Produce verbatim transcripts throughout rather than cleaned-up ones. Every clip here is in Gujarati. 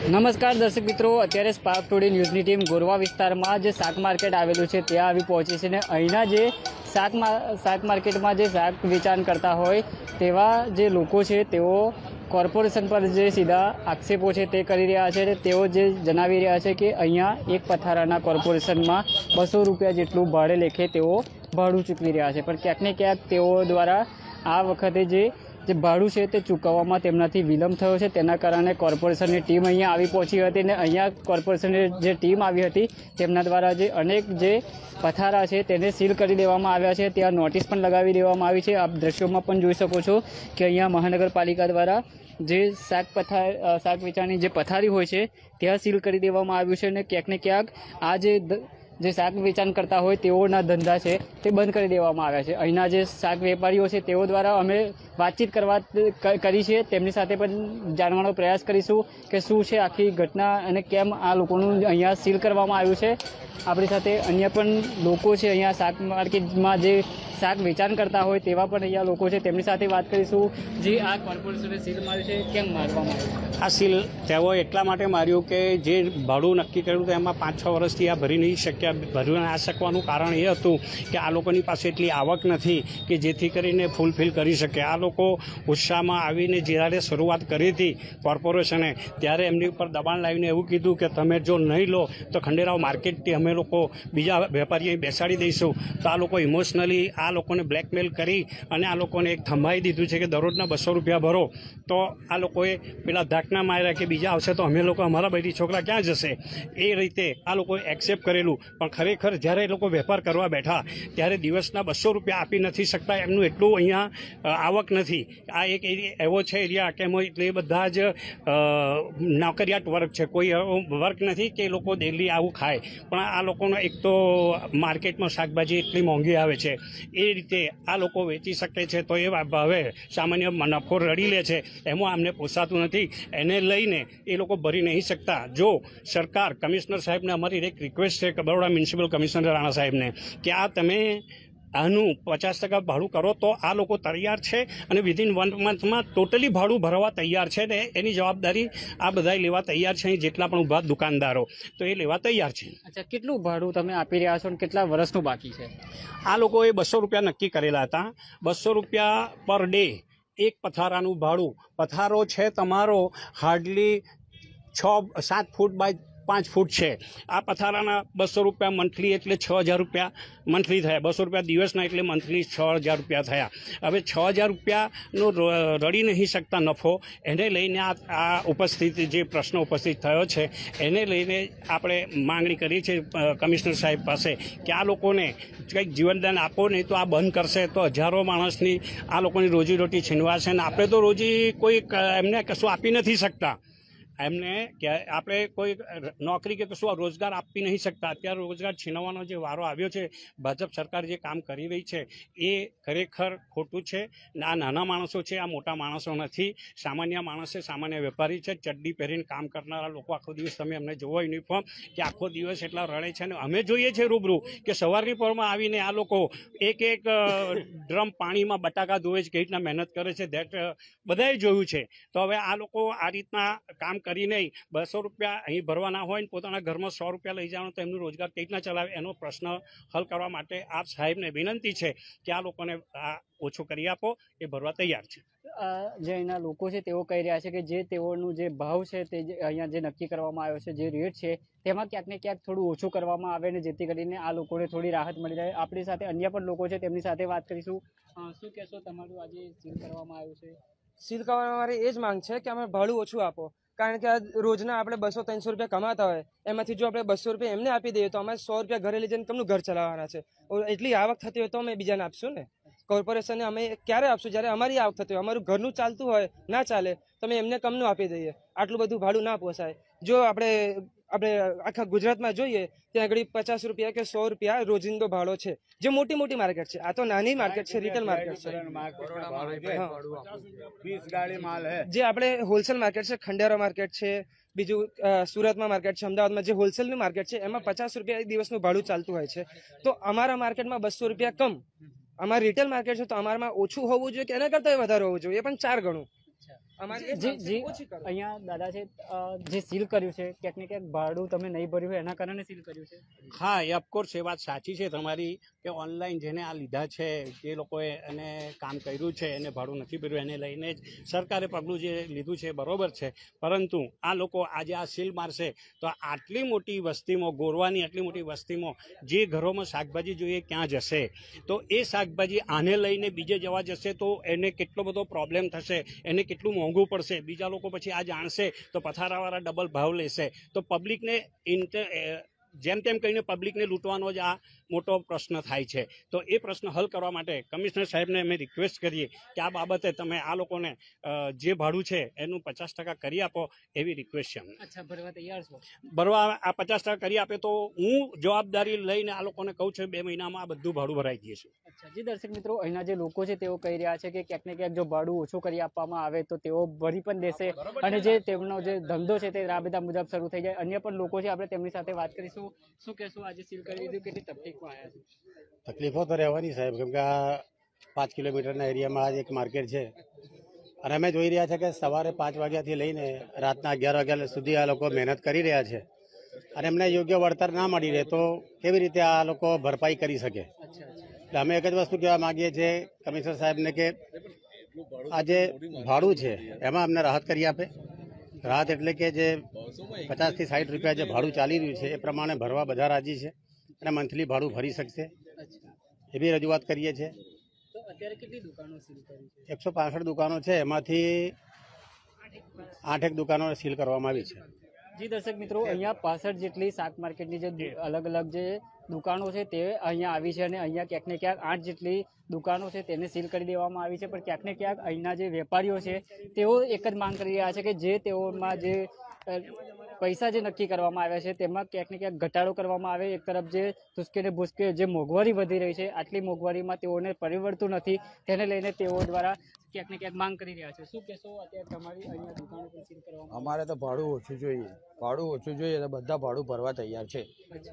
નમસ્કાર દર્શક મિત્રો, અત્યારે સ્પાર્ક ટુડે ન્યૂઝની ટીમ ગોરવા વિસ્તારમાં જે શાક માર્કેટ આવેલું છે ત્યાં આવી પહોંચી છે. ને અહીંના જે શાક શાક માર્કેટમાં જે શાક વેચાણ કરતા હોય તેવા જે લોકો છે તેઓ કોર્પોરેશન પર જે સીધા આક્ષેપો છે તે કરી રહ્યા છે. તેઓ જે જણાવી રહ્યા છે કે અહીંયા એક પથારાના કોર્પોરેશનમાં બસો રૂપિયા જેટલું ભાડે લેખે તેઓ ભાડું ચૂકવી રહ્યા છે. પણ ક્યાંક ને ક્યાંક તેઓ દ્વારા આ વખતે જે જે ભાડું છે તે ચૂકવવામાં તેમનાથી વિલંબ થયો છે. તેના કારણે કોર્પોરેશનની ટીમ અહીંયા આવી પહોંચી હતી અને અહીંયા કોર્પોરેશનની જે ટીમ આવી હતી તેમના દ્વારા જે અનેક જે પથારા છે તેને સીલ કરી દેવામાં આવ્યા છે. ત્યાં નોટિસ પણ લગાવી દેવામાં આવી છે. આપ દ્રશ્યોમાં પણ જોઈ શકો છો કે અહીંયા મહાનગરપાલિકા દ્વારા જે શાક પથાર શાક વેચાણની જે પથારી હોય છે ત્યાં સીલ કરી દેવામાં આવ્યું છે. અને ક્યાંક ને ક્યાંક આ જે જે શાક વેચાણ કરતા હોય તેઓના ધંધા છે તે બંધ કરી દેવામાં આવ્યા છે. અહીંના જે શાક વેપારીઓ છે તેઓ દ્વારા અમે વાતચીત કરવા કરી છે. તેમની સાથે પણ જાણવાનો પ્રયાસ કરીશું કે શું છે આખી ઘટના અને કેમ આ લોકોનું અહીંયા સીલ કરવામાં આવ્યું છે. આપણી સાથે અન્ય પણ લોકો છે અહીંયા શાક માર્કેટમાં જે શાક વેચાણ કરતા હોય તેવા પણ અહીંયા લોકો છે, તેમની સાથે વાત કરીશું. જે આ કોર્પોરેશને સીલ માર્યું છે કેમ મારવામાં આવ્યું? આ સીલ તેઓ એટલા માટે માર્યું કે જે ભાડું નક્કી કર્યું તો એમાં પાંચ છ વર્ષથી આ ભરી નહીં શક્યા. ભરી ના શકવાનું કારણ એ હતું કે આ લોકોની પાસે એટલી આવક નથી કે જેથી કરીને ફૂલફિલ કરી શકે. આ લોકો ઉત્સાહમાં આવીને જ્યારે શરૂઆત કરી હતી કોર્પોરેશને ત્યારે એમની ઉપર દબાણ લાવીને એવું કીધું કે તમે જો નહીં લો તો ખંડેરાવ માર્કેટથી અમે લોકો બીજા વેપારીઓ બેસાડી દઈશું. તો આ લોકો ઇમોશનલી આ લોકોને બ્લેકમેલ કરી અને આ લોકોને એક થંભાઈ દીધું છે કે દરરોજના બસો રૂપિયા ભરો. તો આ લોકોએ પેલા ધાકના માર્યા કે બીજા આવશે તો અમે લોકો અમારા બધી છોકરા ક્યાં જશે, એ રીતે આ લોકોએ એક્સેપ્ટ કરેલું. પણ ખરેખર જ્યારે એ લોકો વેપાર કરવા બેઠા ત્યારે દિવસના બસો રૂપિયા આપી નથી શકતા. એમનું એટલું અહીંયા આવક નથી. આ એક એવો છે એરિયા કે એમાં એટલે બધા જ નોકરિયાત વર્ગ છે. કોઈ વર્ક નથી કે એ લોકો ડેલી આવું ખાય. પણ આ લોકોનો એક તો માર્કેટમાં શાકભાજી એટલી મોંઘી આવે છે, એ રીતે આ લોકો વેચી શકે છે તો એ ભાવે સામાન્ય નફો રડી લે છે. એમાં અમને પોસાતું નથી. એને લઈને એ લોકો ભરી નહીં શકતા. જો સરકાર કમિશનર સાહેબને અમારી એક રિક્વેસ્ટ છે કે બરોડા મ્યુનિસિપલ કમિશનર રાણા સાહેબને કે આ તમે આનું પચાસ ટકા ભાડું કરો તો આ લોકો તૈયાર છે અને વિધિન વન મંથમાં ટોટલી ભાડું ભરવા તૈયાર છે. ને એની જવાબદારી આ બધા લેવા તૈયાર છે. જેટલા પણ ઉભા દુકાનદારો તો એ લેવા તૈયાર છે. અચ્છા, કેટલું ભાડું તમે આપી રહ્યા છો અને કેટલા વર્ષનું બાકી છે? આ લોકોએ બસો રૂપિયા નક્કી કરેલા હતા. બસો રૂપિયા પર ડે એક પથારાનું ભાડું. પથારો છે તમારો હાર્ડલી છ સાત ફૂટ બાય પાંચ ફૂટ છે. આ પથારાના બસો રૂપિયા મંથલી એટલે છ હજાર રૂપિયા મંથલી થયા. બસો રૂપિયા દિવસના એટલે મંથલી છ હજાર રૂપિયા થયા. હવે છ હજાર રૂપિયાનો રડી નહીં શકતા નફો, એને લઈને આ આ ઉપસ્થિત જે પ્રશ્ન ઉપસ્થિત થયો છે એને લઈને આપણે માંગણી કરી છે કમિશનર સાહેબ પાસે કે આ લોકોને કંઈક જીવનદાન આપો, નહીં તો આ બંધ કરશે તો હજારો માણસની આ લોકોની રોજીરોટી છીનવાશે. અને આપણે તો રોજી કોઈ એમને કશું આપી નથી શકતા. એમને કે આપણે કોઈ નોકરી કે કશું રોજગાર આપી નહીં શકતા. અત્યારે રોજગાર છીનવવાનો જે વારો આવ્યો છે, ભાજપ સરકાર જે કામ કરી રહી છે એ ખરેખર ખોટું છે. આ નાના માણસો છે, આ મોટા માણસો નથી. સામાન્ય માણસ છે, સામાન્ય વેપારી છે. ચડ્ડી પહેરીને કામ કરનારા લોકો આખો દિવસ તમે એમને જોવો યુનિફોર્મ કે આખો દિવસ એટલા રડે છે. અને અમે જોઈએ છીએ રૂબરૂ કે સવારની પરમાં આવીને આ લોકો એક એક ડ્રમ પાણીમાં બટાકા ધોવે છે, કઈ રીતના મહેનત કરે છે દેટ બધાએ જોયું છે. તો હવે આ લોકો આ રીતના કામ કરી નહીં બસો રૂપિયા અહીં ભરવાના હોય ને પોતાના ઘરમાં સો રૂપિયા લઈ જવાનો તો એમનું રોજગાર કઈ રીતના ચલાવે, એનો પ્રશ્ન હલ કરવા માટે આપ સાહેબને વિનંતી છે કે આ લોકોને આ ઓછું કરી આપો. એ ભરવા તૈયાર છે. જે અહીંના લોકો છે તેઓ કહી રહ્યા છે કે જે તેઓનું જે ભાવ છે તે અહીંયા જે નક્કી કરવામાં આવ્યો છે, જે રેટ છે તેમાં ક્યાંક ને ક્યાંક થોડું ઓછું કરવામાં આવે ને જેથી કરીને આ લોકોને થોડી રાહત મળી રહે. આપણી સાથે અન્ય પણ લોકો છે, તેમની સાથે વાત કરીશું. શું કહેશો, તમારું આજે સીલ કરવામાં આવ્યું છે? સીલ કરવામાં મારી એ જ માંગ છે કે અમે ભાડું ઓછું આપો. કારણ કે આ રોજના આપણે બસો ત્રણસો રૂપિયા કમાતા હોય એમાંથી જો આપણે બસો રૂપિયા એમને આપી દઈએ તો અમે સો રૂપિયા ઘરે લઈ જઈને કેમનું ઘર ચલાવવાના છે? એટલી આવક થતી હોય તો અમે બીજાને આપશું ને. કોર્પોરેશનને અમે ક્યારે આપશું? જ્યારે અમારી આવક થતી હોય, અમારું ઘરનું ચાલતું હોય, ના ચાલે તમે એમને કમનું આપી દઈએ. આટલું બધું ભાડું ના પોસાય. જો આપણે આપણે આખા ગુજરાતમાં જોઈએ ત્યાં આગળ પચાસ રૂપિયા કે સો રૂપિયા રોજિંદો ભાડો છે, જે મોટી મોટી માર્કેટ છે. આ તો નાની માર્કેટ છે, રિટેલ માર્કેટ છે. જે આપણે હોલસેલ માર્કેટ છે, ખંડેરા માર્કેટ છે, બીજું સુરતમાં માર્કેટ છે, અમદાવાદમાં જે હોલસેલની માર્કેટ છે એમાં પચાસ રૂપિયા એક દિવસનું ભાડું ચાલતું હોય છે. તો અમારા માર્કેટમાં બસો રૂપિયા કમ. અમારા રિટેલ માર્કેટ છે તો અમારામાં ઓછું હોવું જોઈએ કે એના કરતાં વધારે હોવું જોઈએ, એ પણ ચાર ગણું. અમારી એ જ જી માંગ છે જી કે ઓછી કરો. અહીંયા દાદા છે અ, જે સીલ કર્યું છે ક્યાંક ને ક્યાંક ભાડું તમે નહીં ભર્યું હોય એના કારણે સીલ કર્યું છે. હા એ ઓફકોર્સ એ વાત સાચી છે તમારી કે ઓનલાઈન જેને આ લીધા છે જે લોકોએ એને કામ કર્યું છે એને ભાડું નથી ભર્યું એને લઈને જ સરકારે પગલું જે લીધું છે એ બરોબર છે, પરંતુ આ લોકો આજે આ સીલ મારશે તો આટલી મોટી વસ્તીમાં, ગોરવાની આટલી મોટી વસ્તીમાં જે ઘરોમાં શાકભાજી જોઈએ ક્યાં જશે? તો એ શાકભાજી આને લઈને બીજે જવા જશે તો એને કેટલો બધો પ્રોબ્લેમ થશે, એને કેટલું મોંઘું પડશે. બીજા લોકો પછી આ જાણશે તો પથારાવાળા ડબલ ભાવ લેશે, તો પબ્લિકને ઇન્ટર જેમ તેમ કહીને પબ્લિકને લૂંટવાનો જ આ મોટો પ્રશ્ન થાય છે. તો એ પ્રશ્ન હલ કરવા માટે કમિશનર સાહેબને અમે રિક્વેસ્ટ કરીએ કે આ બાબતે તમે આ લોકોને અ, જે ભાડું છે એનું પચાસ ટકા કરી આપો એવી રિક્વેસ્ટ છે અમને. અચ્છા, ભરવા તૈયાર છો? ભરવા આ પચાસ ટકા કરી આપે તો હું જવાબદારી લઈને આ લોકોને કહું છું બે મહિનામાં આ બધું ભાડું ભરાઈ જશે. અચ્છા જી દર્શક મિત્રો, અહીંના જે લોકો છે તેઓ કહી રહ્યા છે કે ક્યાંક ને ક્યાંક જો ભાડું ઓછું કરી આપવામાં આવે તો તેઓ ભરી પણ દેશે અને જે તેમનો જે ધંધો છે તે રાબેતા મુજબ શરૂ થઈ જાય. અન્ય પણ લોકો છે, આપણે તેમની સાથે વાત કરીશું. શું કહેશું, આજે સીલ કરી દીધું, કેટલી તકલીફમાં આવ્યા છે? તકલીફો તો રહેવાની સાહેબ, કેમ કે આ પાંચ કિલોમીટરના એરિયામાં આ જ એક માર્કેટ છે અને અમે જોઈ રહ્યા છે કે સવારે પાંચ વાગ્યાથી લઈને રાતના અગિયાર વાગ્યા સુધી આ લોકો મહેનત કરી રહ્યા છે અને એમને યોગ્ય વળતર ના મળી રહે તો કેવી રીતે આ લોકો ભરપાઈ કરી શકે? એટલે અમે એક જ વસ્તુ કહેવા માંગીએ છીએ કમિશનર સાહેબને કે આ જે ભાડું છે એમાં અમને રાહત કરી આપે. રાહત એટલે કે જે પચાસથી સાઠ રૂપિયા જે ભાડું ચાલી રહ્યું છે એ પ્રમાણે ભરવા બધા રાજી છે અને મંથલી ભાડું ભરી શકશે એવી રજૂઆત કરીએ છીએ. તો અત્યારે કેટલી દુકાનો સીલ કરી છે? એકસો પાસઠ દુકાનો છે, એમાંથી આઠેક દુકાનો સીલ કરવામાં આવી છે. જી દર્શક મિત્રો, અહીંયા પાસઠ જેટલી શાક માર્કેટની જે અલગ અલગ જે દુકાનો છે તે અહીંયા આવી છે અને અહીંયા ક્યાંક ને ક્યાંક આઠ જેટલી દુકાનો છે તેને સીલ કરી દેવામાં આવી છે. પણ ક્યાંક ને ક્યાંક અહીંના જે વેપારીઓ છે તેઓ એક જ માંગ કરી રહ્યા છે કે જે તેઓમાં જે અ, પૈસા જે નક્કી કરવામાં આવ્યા છે તેમાં ક્યાંક ને ક્યાંક ઘટાડો કરવામાં આવે. એક તરફ જે તુસ્કે ને ભૂસકે જે મોંઘવારી વધી રહી છે, આટલી મોંઘવારીમાં તેઓને પરિવર્તન નથી, તેને લઈને તેઓ દ્વારા ક્યાંક ને ક્યાંક માંગ કરી રહ્યા છે. શું કહેશો, અત્યારે તમારી અહીંયા દુકાનો પણ સીલ કરવામાં અમારે તો ભાડું ઓછું જોઈએ, ભાડું ઓછું જોઈએ તો બધા ભાડું ભરવા તૈયાર છે.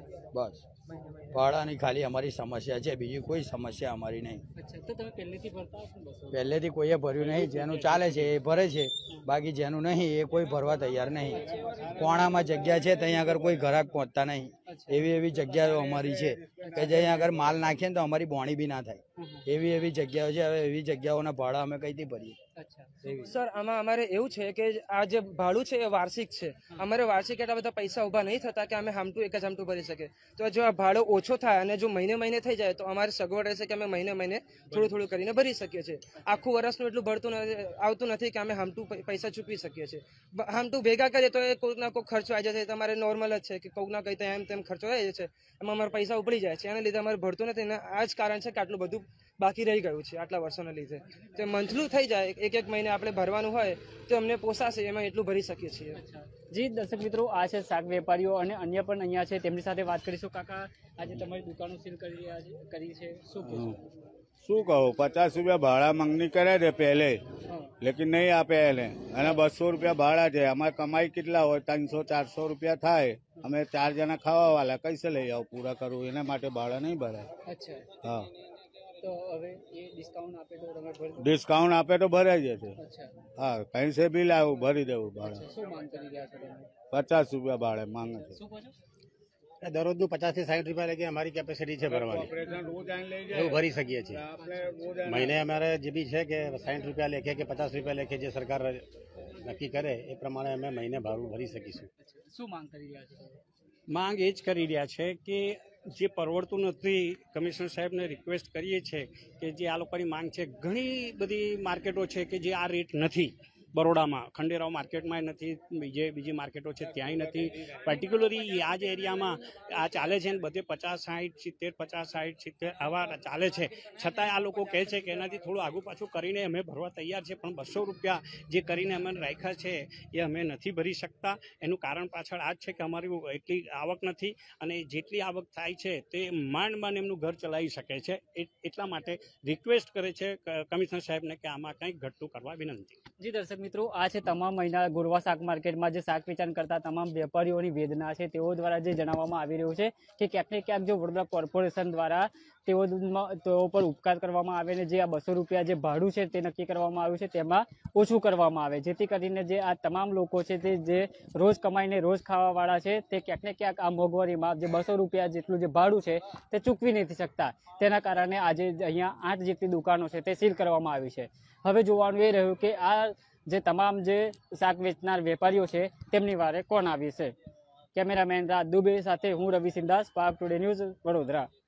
બસ ભાડાની ખાલી અમારી સમસ્યા છે, બીજી કોઈ સમસ્યા અમારી નહીં. અચ્છા, તો તમે પહેલેથી ભરતા હશો ને બસો? પહેલેથી કોઈએ ભર્યું નહીં, જેનું ચાલે છે એ ભરે છે, બાકી જેનું નહીં એ કોઈ ભરવા તૈયાર નહીં. કોણામાં જગ્યા છે ત્યાં આગળ કોઈ ગ્રાહક પહોંચતા નહીં, એવી એવી જગ્યાઓ અમારી છે કે જ્યાં આગળ માલ નાખીએ ને તો અમારી બોણી બી ના થાય, એવી એવી જગ્યાઓ છે. હવે એવી જગ્યાઓના ભાડા અમે કઈથી ભરીએ? સર, આમાં અમારે એવું છે કે આ જે ભાડું છે એ વાર્ષિક છે. અમારે વાર્ષિક એટલા બધા પૈસા ઉભા નહીં થતા કે અમે હામટું એક જ હામટું ભરી શકીએ. તો જો આ ભાડો ઓછો થાય અને જો મહિને મહિને થઈ જાય તો અમારે સગવડ રહેશે કે અમે મહિને મહિને થોડું થોડું કરીને ભરી શકીએ છીએ. આખું વર્ષનું એટલું ભરતું આવતું નથી કે અમે હામટું પૈસા ચૂકવી શકીએ છીએ. હામટું ભેગા કરીએ તો એ કોઈક ના કોઈક ખર્ચો આવી જાય છે. તમારે નોર્મલ જ છે કે કોઈક ના કંઈ એમ તેમ ખર્ચો આવી જાય છે, એમાં અમારે પૈસા ઉપડી જાય છે. એના લીધે અમારે ભરતું નથી. આ જ કારણ છે કે આટલું બધું બાકી રહી ગયું છે આટલા વર્ષોના લીધે. તો મંથલું થઈ જાય, એક એક મહિને આપણે ભરવાનું હોય તો અમને પોસાશે, એમાં એટલું ભરી શકીએ છીએ. જી દર્શક મિત્રો, આ છે શાક વેપારીઓ અને અન્ય પણ અહીંયા છે, તેમની સાથે વાત કરીશું. કાકા, આજે તમારી દુકાનો સીલ કરી રહ્યા છે કરી છે શું કહેશો? શું કહું, પચાસ રૂપિયા ભાડા માંગણી કરે છે પહેલે, લેકિન નહીં આપે એને, અને બસો રૂપિયા ભાડા છે. અમારે કમાઈ કેટલા હોય, ત્રણસો ચારસો રૂપિયા થાય. અમે ચાર જણા ખાવા વાળા, કઈસે લઈ આવું પૂરા કરવું? એના માટે ભાડા નહીં ભરાય. અચ્છા, હા, તો હવે એ ડિસ્કાઉન્ટ આપે તો તમે ભરી દો? ડિસ્કાઉન્ટ આપે તો ભરાઈ જશે. અચ્છા, હા, કઈ સે બી લાવું, ભરી દેવું ભાડા. શું માંગ કરી રહ્યા છો તમે? પચાસ રૂપિયા ભાડે માંગે છે. શું કહો છો? એ દરરોજનું પચાસથી સાઠ રૂપિયા લગી અમારી કેપેસિટી છે ભરવાની, એવું ભરી શકીએ છીએ. મહિને અમારે જે બી છે કે સાઠ રૂપિયા લેખે કે પચાસ રૂપિયા લેખે જે સરકાર નક્કી કરે એ પ્રમાણે અમે મહિને ભાડું ભરી શકીશું. શું માંગ કરી રહ્યા છો? માંગ એ જ કરી રહ્યા છે કે જે પરવડતું નથી, કમિશનર સાહેબને રિક્વેસ્ટ કરીએ છીએ કે જે આ લોકોની માંગ છે, ઘણી બધી માર્કેટો છે કે જે આ રેટ નથી. બરોડામાં ખંડેરાવ માર્કેટમાં નથી, બીજે બીજી માર્કેટો છે ત્યાંય નથી. પર્ટિક્યુલરલી આ જ એરિયામાં આ ચાલે છે ને બધે પચાસ સાઠ સિત્તેર પચાસ સાઠ સિત્તેર આવા ચાલે છે. છતાંય આ લોકો કહે છે કે એનાથી થોડું આગું પાછું કરીને અમે ભરવા તૈયાર છે, પણ બસો રૂપિયા જે કરીને અમે રાખ્યા છે એ અમે નથી ભરી શકતા. એનું કારણ પાછળ આ જ છે કે અમારી એટલી આવક નથી અને જેટલી આવક થાય છે તે માંડ માંડ એમનું ઘર ચલાવી શકે છે. એટલા માટે રિક્વેસ્ટ કરે છે કમિશનર સાહેબને કે આમાં કંઈક ઘટતું કરવા વિનંતી. જી દર્શક દર્શક મિત્રો, આ છે તમામ મહિના ગોરવા શાક માર્કેટમાં જે શાક વેચાણ કરતા તમામ વેપારીઓની વેદના છે. તેઓ દ્વારા જે જણાવવામાં આવી રહ્યું છે કે ક્યાંક ને ક્યાંક જો વડોદરા કોર્પોરેશન દ્વારા તેઓ તેઓ પર ઉપકાર કરવામાં આવે ને જે આ બસો રૂપિયા જે ભાડું છે તે નક્કી કરવામાં આવ્યું છે તેમાં ઓછું કરવામાં આવે, જેથી કરીને જે આ તમામ લોકો છે તે જે રોજ કમાઈને રોજ ખાવાવાળા છે તે ક્યાંક ને ક્યાંક આ મોંઘવારીમાં જે બસો રૂપિયા જેટલું જે ભાડું છે તે ચૂકવી નથી શકતા. તેના કારણે આજે અહીંયા આઠ જેટલી દુકાનો છે તે સીલ કરવામાં આવી છે. હવે જોવાનું એ રહ્યું કે આ જે તમામ જે શાક વેચનાર વેપારીઓ છે તેમની વારે કોણ આવી છે. કેમેરામેન રાજ દુબે સાથે હું Ravi Sindhas, Spark Today News, Vadodara.